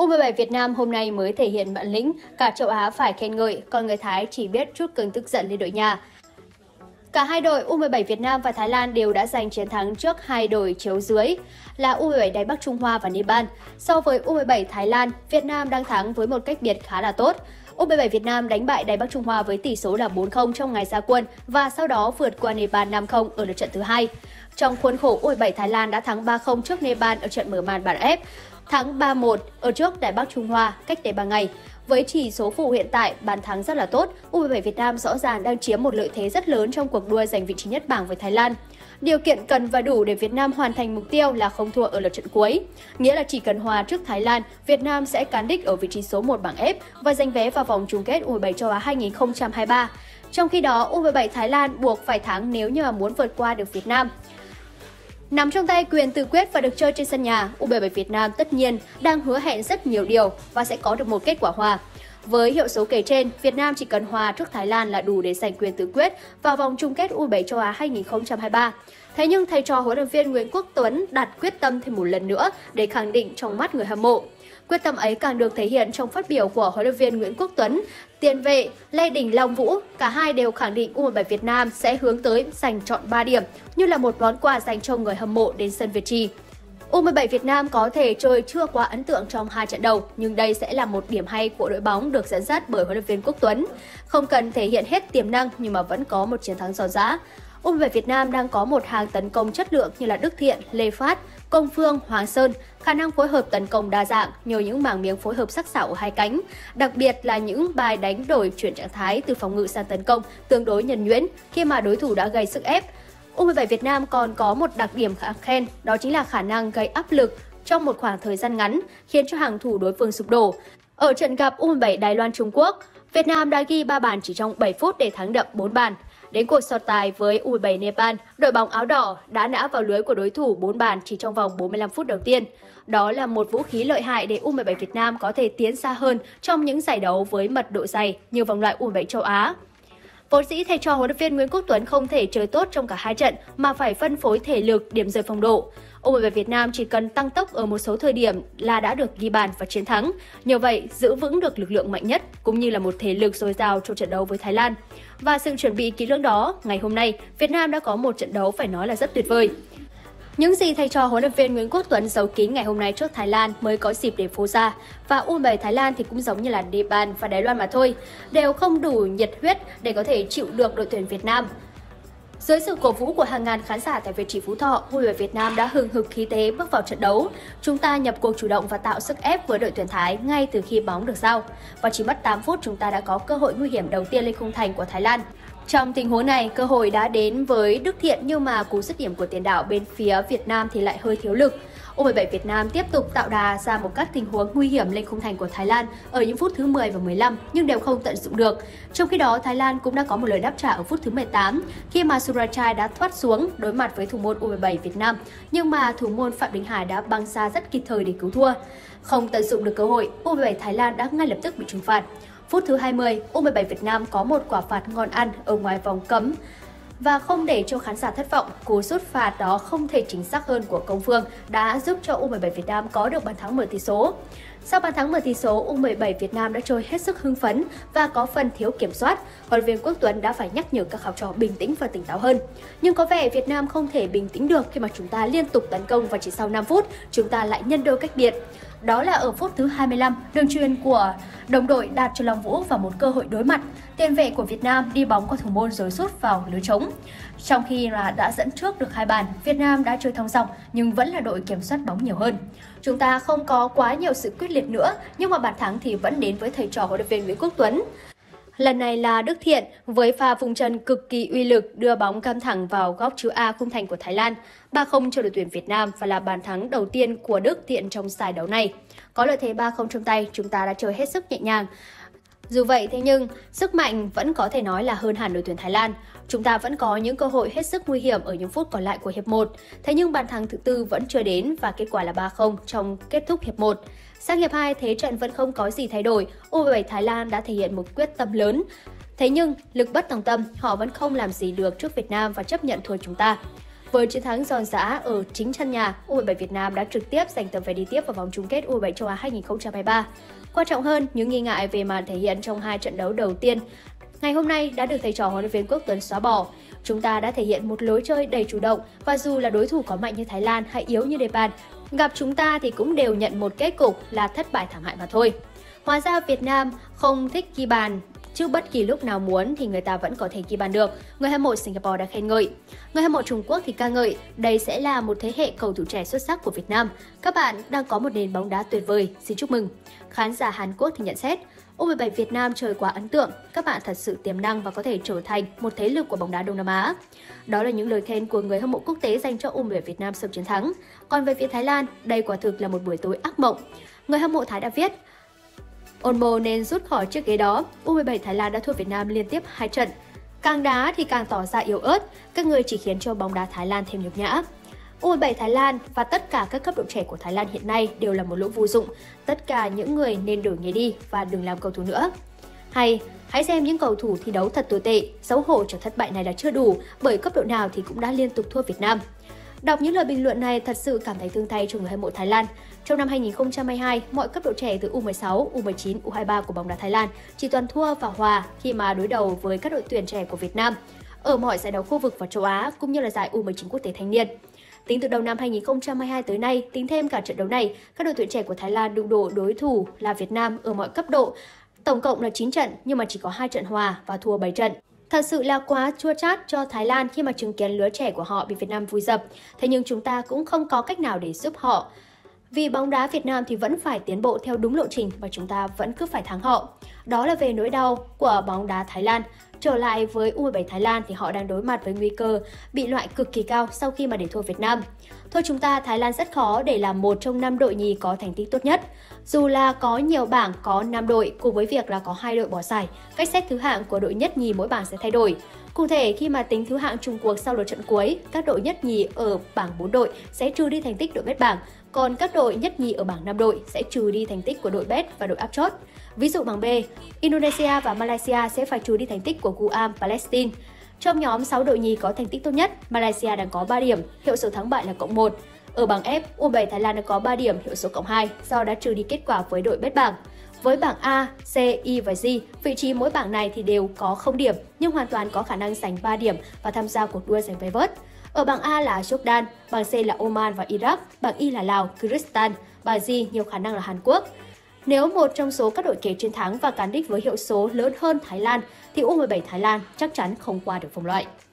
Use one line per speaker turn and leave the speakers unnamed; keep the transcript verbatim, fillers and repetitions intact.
u mười bảy Việt Nam hôm nay mới thể hiện bản lĩnh, cả châu Á phải khen ngợi, còn người Thái chỉ biết trút cơn tức giận lên đội nhà. Cả hai đội u mười bảy Việt Nam và Thái Lan đều đã giành chiến thắng trước hai đội chiếu dưới là u mười bảy Đài Bắc Trung Hoa và Nepal. So với u mười bảy Thái Lan, Việt Nam đang thắng với một cách biệt khá là tốt. u mười bảy Việt Nam đánh bại Đài Bắc Trung Hoa với tỷ số là bốn không trong ngày ra quân và sau đó vượt qua Nepal năm không ở lượt trận thứ hai. Trong khuôn khổ, u mười bảy Thái Lan đã thắng ba không trước Nepal ở trận mở màn bảng F, thắng ba một ở trước Đài Bắc Trung Hoa cách đây ba ngày. Với chỉ số phụ hiện tại, bàn thắng rất là tốt, u mười bảy Việt Nam rõ ràng đang chiếm một lợi thế rất lớn trong cuộc đua giành vị trí nhất bảng với Thái Lan. Điều kiện cần và đủ để Việt Nam hoàn thành mục tiêu là không thua ở lượt trận cuối. Nghĩa là chỉ cần hòa trước Thái Lan, Việt Nam sẽ cán đích ở vị trí số một bảng F và giành vé vào vòng chung kết u mười bảy châu Á hai nghìn không trăm hai mươi ba. Trong khi đó, u mười bảy Thái Lan buộc phải thắng nếu như mà muốn vượt qua được Việt Nam. Nắm trong tay quyền tự quyết và được chơi trên sân nhà, u mười bảy Việt Nam tất nhiên đang hứa hẹn rất nhiều điều và sẽ có được một kết quả hòa. Với hiệu số kể trên, Việt Nam chỉ cần hòa trước Thái Lan là đủ để giành quyền tự quyết vào vòng chung kết u mười bảy châu Á hai nghìn không trăm hai mươi ba. Thế nhưng thầy trò huấn luyện viên Nguyễn Quốc Tuấn đặt quyết tâm thêm một lần nữa để khẳng định trong mắt người hâm mộ. Quyết tâm ấy càng được thể hiện trong phát biểu của huấn luyện viên Nguyễn Quốc Tuấn. Tiền vệ Lê Đình Long Vũ, cả hai đều khẳng định u mười bảy Việt Nam sẽ hướng tới giành trọn ba điểm như là một món quà dành cho người hâm mộ đến sân Việt Trì. u mười bảy Việt Nam có thể chơi chưa quá ấn tượng trong hai trận đầu, nhưng đây sẽ là một điểm hay của đội bóng được dẫn dắt bởi huấn luyện viên Quốc Tuấn. Không cần thể hiện hết tiềm năng nhưng mà vẫn có một chiến thắng ròng rã. u mười bảy Việt Nam đang có một hàng tấn công chất lượng như là Đức Thiện, Lê Phát, Công Phương, Hoàng Sơn, khả năng phối hợp tấn công đa dạng nhờ những mảng miếng phối hợp sắc sảo ở hai cánh, đặc biệt là những bài đánh đổi chuyển trạng thái từ phòng ngự sang tấn công tương đối nhuần nhuyễn khi mà đối thủ đã gây sức ép. u mười bảy Việt Nam còn có một đặc điểm khá khen, đó chính là khả năng gây áp lực trong một khoảng thời gian ngắn, khiến cho hàng thủ đối phương sụp đổ. Ở trận gặp u mười bảy Đài Loan Trung Quốc, Việt Nam đã ghi ba bàn chỉ trong bảy phút để thắng đậm bốn bàn. Đến cuộc so tài với u mười bảy Nepal, đội bóng áo đỏ đã nã vào lưới của đối thủ bốn bàn chỉ trong vòng bốn mươi lăm phút đầu tiên. Đó là một vũ khí lợi hại để u mười bảy Việt Nam có thể tiến xa hơn trong những giải đấu với mật độ dày như vòng loại u mười bảy châu Á. Vốn dĩ thầy trò huấn luyện viên Nguyễn Quốc Tuấn không thể chơi tốt trong cả hai trận mà phải phân phối thể lực, điểm rơi phong độ. u mười bảy Việt Nam chỉ cần tăng tốc ở một số thời điểm là đã được ghi bàn và chiến thắng. Nhờ vậy, giữ vững được lực lượng mạnh nhất cũng như là một thể lực dồi dào cho trận đấu với Thái Lan. Và sự chuẩn bị kỹ lưỡng đó, ngày hôm nay, Việt Nam đã có một trận đấu phải nói là rất tuyệt vời. Những gì thầy trò huấn luyện viên Nguyễn Quốc Tuấn giấu kín ngày hôm nay trước Thái Lan mới có dịp để phô ra. Và u mười bảy Thái Lan thì cũng giống như là Nepal và Đài Loan mà thôi, đều không đủ nhiệt huyết để có thể chịu được đội tuyển Việt Nam. Dưới sự cổ vũ của hàng ngàn khán giả tại Việt Trì Phú Thọ, u mười bảy Việt Nam đã hừng hực khí thế bước vào trận đấu. Chúng ta nhập cuộc chủ động và tạo sức ép với đội tuyển Thái ngay từ khi bóng được giao. Và chỉ mất tám phút chúng ta đã có cơ hội nguy hiểm đầu tiên lên khung thành của Thái Lan. Trong tình huống này, cơ hội đã đến với Đức Thiện nhưng mà cú dứt điểm của tiền đạo bên phía Việt Nam thì lại hơi thiếu lực. u mười bảy Việt Nam tiếp tục tạo đà ra một các tình huống nguy hiểm lên khung thành của Thái Lan ở những phút thứ mười và mười lăm nhưng đều không tận dụng được. Trong khi đó, Thái Lan cũng đã có một lời đáp trả ở phút thứ mười tám khi mà Surachai đã thoát xuống đối mặt với thủ môn u mười bảy Việt Nam, nhưng mà thủ môn Phạm Đình Hải đã băng xa rất kịp thời để cứu thua. Không tận dụng được cơ hội, u mười bảy Thái Lan đã ngay lập tức bị trừng phạt. Phút thứ hai mươi, u mười bảy Việt Nam có một quả phạt ngon ăn ở ngoài vòng cấm. Và không để cho khán giả thất vọng, cú sút phạt đó không thể chính xác hơn của Công Phương đã giúp cho u mười bảy Việt Nam có được bàn thắng mở tỷ số. Sau bàn thắng mở tỷ số, u mười bảy Việt Nam đã chơi hết sức hưng phấn và có phần thiếu kiểm soát. Huấn luyện viên Quốc Tuấn đã phải nhắc nhở các học trò bình tĩnh và tỉnh táo hơn. Nhưng có vẻ Việt Nam không thể bình tĩnh được khi mà chúng ta liên tục tấn công và chỉ sau năm phút chúng ta lại nhân đôi cách biệt. Đó là ở phút thứ hai mươi lăm, đường chuyền của đồng đội đạt cho Long Vũ vào một cơ hội đối mặt. Tiền vệ của Việt Nam đi bóng qua thủ môn rồi sút vào lưới trống. Trong khi là đã dẫn trước được hai bàn, Việt Nam đã chơi thong dong nhưng vẫn là đội kiểm soát bóng nhiều hơn. Chúng ta không có quá nhiều sự quyết liệt nữa, nhưng mà bàn thắng thì vẫn đến với thầy trò huấn luyện viên Nguyễn Quốc Tuấn. Lần này là Đức Thiện với pha vùng chân cực kỳ uy lực đưa bóng cắm thẳng vào góc chữ A khung thành của Thái Lan, ba không cho đội tuyển Việt Nam và là bàn thắng đầu tiên của Đức Thiện trong giải đấu này. Có lợi thế ba không trong tay, chúng ta đã chơi hết sức nhẹ nhàng. Dù vậy thế nhưng, sức mạnh vẫn có thể nói là hơn hẳn đội tuyển Thái Lan. Chúng ta vẫn có những cơ hội hết sức nguy hiểm ở những phút còn lại của hiệp một. Thế nhưng bàn thắng thứ tư vẫn chưa đến và kết quả là ba không trong kết thúc hiệp một. Sang hiệp hai, thế trận vẫn không có gì thay đổi. u mười bảy Thái Lan đã thể hiện một quyết tâm lớn. Thế nhưng, lực bất tòng tâm, họ vẫn không làm gì được trước Việt Nam và chấp nhận thua chúng ta. Với chiến thắng giòn giã ở chính sân nhà, u mười bảy Việt Nam đã trực tiếp giành tấm vé đi tiếp vào vòng chung kết u mười bảy châu Á hai nghìn không trăm hai mươi ba. Quan trọng hơn, những nghi ngại về màn thể hiện trong hai trận đấu đầu tiên ngày hôm nay đã được thầy trò huấn luyện viên Quốc Tuấn xóa bỏ. Chúng ta đã thể hiện một lối chơi đầy chủ động và dù là đối thủ có mạnh như Thái Lan hay yếu như Nepal, gặp chúng ta thì cũng đều nhận một kết cục là thất bại thảm hại mà thôi. Hóa ra Việt Nam không thích ghi bàn, chứ bất kỳ lúc nào muốn thì người ta vẫn có thể ghi bàn được, người hâm mộ Singapore đã khen ngợi. Người hâm mộ Trung Quốc thì ca ngợi, đây sẽ là một thế hệ cầu thủ trẻ xuất sắc của Việt Nam. Các bạn đang có một nền bóng đá tuyệt vời, xin chúc mừng. Khán giả Hàn Quốc thì nhận xét, u mười bảy Việt Nam chơi quá ấn tượng, các bạn thật sự tiềm năng và có thể trở thành một thế lực của bóng đá Đông Nam Á. Đó là những lời khen của người hâm mộ quốc tế dành cho u mười bảy Việt Nam sau chiến thắng. Còn về phía Thái Lan, đây quả thực là một buổi tối ác mộng. Người hâm mộ Thái đã viết, Onmo nên rút khỏi chiếc ghế đó, u mười bảy Thái Lan đã thua Việt Nam liên tiếp hai trận. Càng đá thì càng tỏ ra yếu ớt, các người chỉ khiến cho bóng đá Thái Lan thêm nhục nhã. u mười bảy Thái Lan và tất cả các cấp độ trẻ của Thái Lan hiện nay đều là một lỗ vô dụng. Tất cả những người nên đổi nghề đi và đừng làm cầu thủ nữa. Hay, hãy xem những cầu thủ thi đấu thật tồi tệ, xấu hổ cho thất bại này là chưa đủ, bởi cấp độ nào thì cũng đã liên tục thua Việt Nam. Đọc những lời bình luận này thật sự cảm thấy thương thay cho người hâm mộ Thái Lan. Trong năm hai nghìn không trăm hai mươi hai, mọi cấp độ trẻ từ u mười sáu, u mười chín, u hai mươi ba của bóng đá Thái Lan chỉ toàn thua và hòa khi mà đối đầu với các đội tuyển trẻ của Việt Nam ở mọi giải đấu khu vực và châu Á cũng như là giải u mười chín quốc tế thanh niên. Tính từ đầu năm hai nghìn không trăm hai mươi hai tới nay, tính thêm cả trận đấu này, các đội tuyển trẻ của Thái Lan đụng độ đối thủ là Việt Nam ở mọi cấp độ. Tổng cộng là chín trận nhưng mà chỉ có hai trận hòa và thua bảy trận. Thật sự là quá chua chát cho Thái Lan khi mà chứng kiến lứa trẻ của họ bị Việt Nam vùi dập. Thế nhưng chúng ta cũng không có cách nào để giúp họ. Vì bóng đá Việt Nam thì vẫn phải tiến bộ theo đúng lộ trình và chúng ta vẫn cứ phải thắng họ. Đó là về nỗi đau của bóng đá Thái Lan. Trở lại với u mười bảy Thái Lan thì họ đang đối mặt với nguy cơ bị loại cực kỳ cao sau khi mà để thua Việt Nam. Thôi chúng ta, Thái Lan rất khó để làm một trong năm đội nhì có thành tích tốt nhất. Dù là có nhiều bảng có năm đội cùng với việc là có hai đội bỏ giải, cách xếp thứ hạng của đội nhất nhì mỗi bảng sẽ thay đổi. Cụ thể khi mà tính thứ hạng chung cuộc sau lượt trận cuối, các đội nhất nhì ở bảng bốn đội sẽ trừ đi thành tích đội bét bảng, còn các đội nhất nhì ở bảng năm đội sẽ trừ đi thành tích của đội bét và đội áp chót. Ví dụ bảng B, Indonesia và Malaysia sẽ phải trừ đi thành tích của Guam, Palestine. Trong nhóm sáu đội nhì có thành tích tốt nhất, Malaysia đang có ba điểm, hiệu số thắng bại là cộng một. Ở bảng F, u mười bảy Thái Lan đang có ba điểm, hiệu số cộng hai do đã trừ đi kết quả với đội bét bảng. Với bảng A, C, I và G, vị trí mỗi bảng này thì đều có không điểm nhưng hoàn toàn có khả năng giành ba điểm và tham gia cuộc đua giành vé vớt. Ở bảng A là Jordan, bảng C là Oman và Iraq, bảng I là Lào, Kyrgyzstan, bảng G nhiều khả năng là Hàn Quốc. Nếu một trong số các đội kế chiến thắng và cán đích với hiệu số lớn hơn Thái Lan thì u mười bảy Thái Lan chắc chắn không qua được vòng loại.